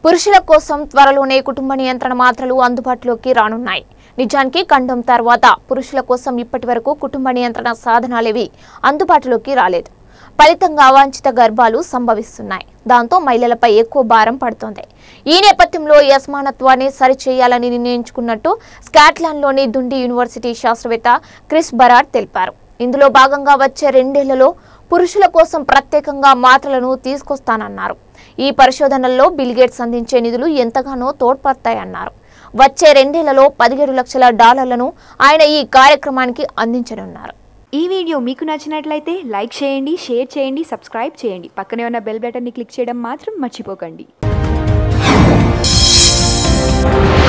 పురుషుల కోసం త్వరలోనే కుటుంబ నియంత్రణ మాత్రలు అందుబాటులోకి రానున్నాయి. నిజానికి కండం తర్వాత పురుషుల కోసం ఇప్పటివరకు కుటుంబ నియంత్రణ సాధనాలేవి అందుబాటులోకి రాలేదు. ఫలితంగా అవాంఛిత గర్భాలు సంభవిస్తున్నాయి. దాంతో మహిళలపై ఎక్కువ భారం పడుతోంది. ఈ నేపథ్యంలో ఈ అసమానత్వాన్ని సరిచేయాలని నిర్ణయించుకున్నట్టు స్కాట్లాండ్లోని దుండి యూనివర్సిటీ శాస్త్రవేత్త క్రిస్ బరాడ్ తెలిపారు. ఇందులో భాగంగా వచ్చే 2 ఏళ్లలో పురుషుల కోసం ప్రత్యేకంగా మాత్రలను తీసుకొస్తానన్నారు. ఈ పరిశోధనల్లో బిల్ గేట్స్ అందించే నిధులు ఎంతగానో తోడ్పడతాయన్నారు. వచ్చే 2 ఏళ్లలో $17 లక్షల ఆయన ఈ కార్యక్రమానికి అందించనున్నారు. ఈ వీడియో మీకు నచ్చినట్లయితే లైక్ చేయండి, షేర్ చేయండి, సబ్స్క్రైబ్ చేయండి. పక్కనే ఉన్న బెల్ బటన్ని క్లిక్ చేయడం మాత్రం మర్చిపోకండి.